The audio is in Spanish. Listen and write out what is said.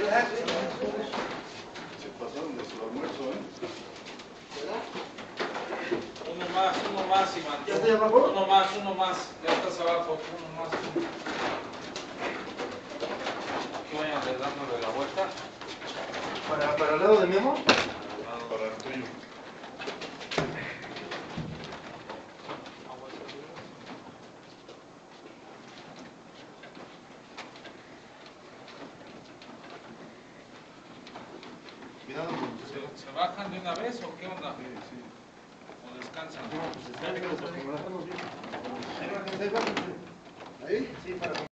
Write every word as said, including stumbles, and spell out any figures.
Se pasaron de su almuerzo, ¿eh? Uno más, uno más, Iván. ¿Ya estoy abajo? Uno más, uno más. Ya estás abajo, uno más. Que vayan dándole la vuelta. ¿Para, para el lado de Memo? Para el tuyo. Cuidado, ¿Se, ¿Se bajan de una vez o qué onda? sí, sí. ¿O descansan? No, pues está bien, porque no la estamos viendo. Ahí, bájense, bájense. Ahí, sí, para